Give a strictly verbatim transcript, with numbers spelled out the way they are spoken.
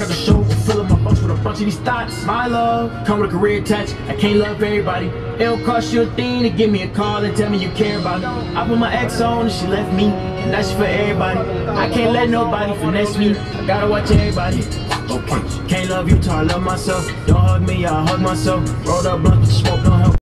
out the show, fill up my bunch with a bunch of these thoughts. My love, come with a career attached. I can't love everybody. It don't cost you a thing to give me a call and tell me you care about me. I put my ex on and she left me, and that's for everybody. I can't let nobody finesse me. I gotta watch everybody. Okay, can't love you till I love myself. Don't hug me, I'll hug myself. Rolled up blunt with smoke, don't help.